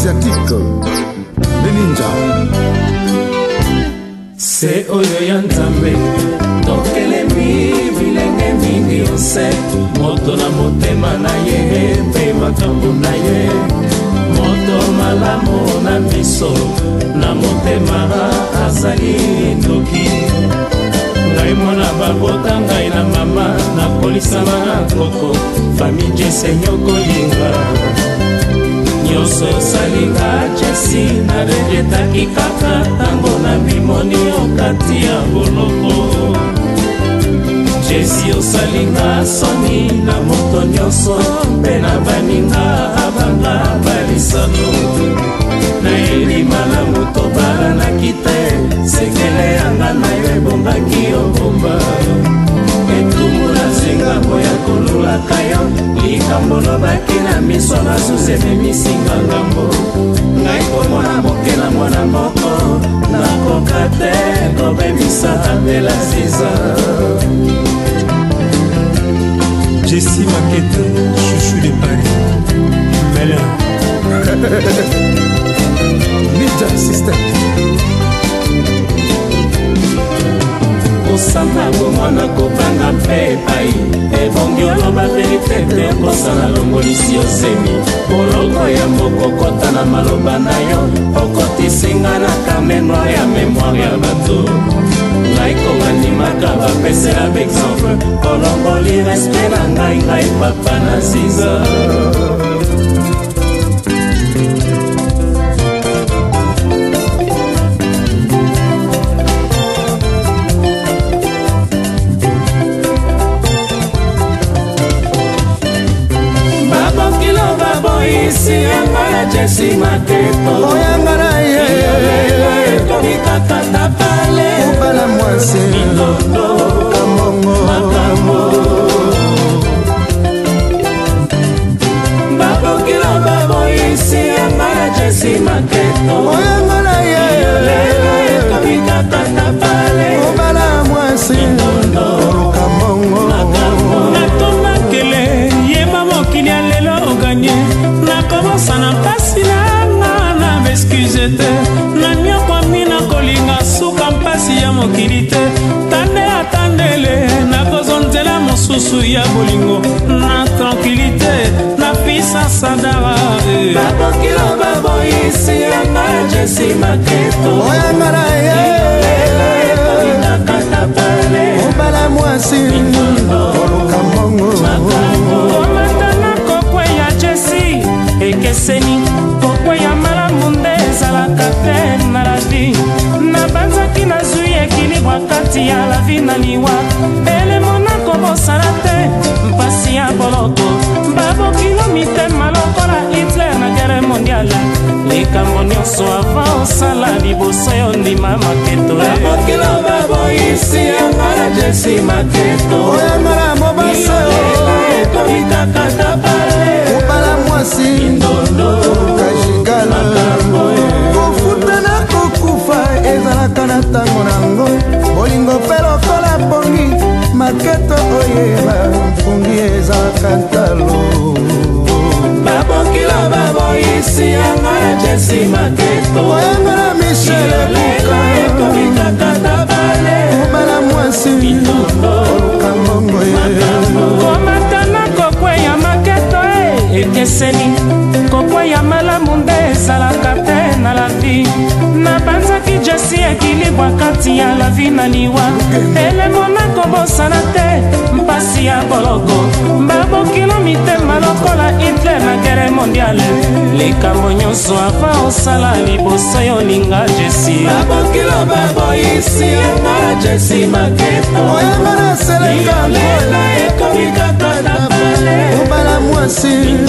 asiatique, les ninjas. C'est oyo ya nzambe tokelemi bilenge mingi ose moto na motema na ye mpe makambo na ye moto malamu na miso na motema azali ndoki ngai mwana babota ngai na mama nakolisama na koko fami jese nyokolinga nyonso osalinga jesi narejetaki kaka ntango na bimoni okati ya boloko jesi osalinga soni na moto nyonso mpe na baninga abanga balisano na elima na moto balanaki te sekele yanga na yo ebongaki obomba etumbu na zingambo ya kolulaka yo likambo lobaki na miso na susi ememisinga ngambo ngai komona moke na mwana moko nakoka te kobebisa abela ziza Jessie Maquette, chouchou de Paris Melin Ninja System. osamba bomwana kobanga mpe epai ebongi oloba verite te okosala longolisi osemi boloko ya mokokota na maloba na yo okotisinga na carnet noir ya mémoire ya bato ngai kobandimaka bapesela baexemple olongoli respect na ngai papa na ziza isi yangala Jessie Maquette oyangala ye komikakata pale obala mwasi mitondo kamongo makambo babokila babo isi yangala Jessie Maquette oyangala ye komikakata pale obala mwasi mitondo kamongo makambo natomakele yeba mokili ya lelo oganye nakobosa na mpasi nanga na beskuse te nanyokwami nakolinga suka mpasi ya mokili te tande atandele nakozonzela mosusu ya bolingo na tranquillité na pisa sadara babokila baboyisi yanga Jessie Maquette oyangala ye komikakata pale obala mwasi kamongo komatana kokwe ya Jessie ekeseni kokwe ya malamu nde ezalaka te na la vie nabanzaki nazwi ekilibwa kati ya la vie na liwa elemo nakobosana te mpasi ya boloko babokilo mitema lokola Hitler na guerre mondiale likambo nyonso avant osala liboso yo ndima maketo babokilo baboyisi yanga Jessie Maquette oyangala mobasa komikakata pale obala mwasi ndondo kajigala kofuta na kokufa ezalaka na ntango nango bolingo mpe lokola pongi maketo oyeba mpungi ezalaka ntalo babokila baboyisi yanga Jessie Maquette oyangala michel ebuka komikakata pale obala mwasi kamongo ye komatana kokwe ya maketo ekeseni kokwe ya malamu nde ezalaka te na la vie nabanzaki Jessie ekilibwa kati ya la vie na liwa elemo nakobosana te mpasi ya boloko babokilo mitema lokola Hitler na guerre mondiale likambo nyonso avant osala liboso yo linga Jessie babokilo baboyisi yanga Jessie Maquette oyangala seleka lela ekomikakata pale obala mwasi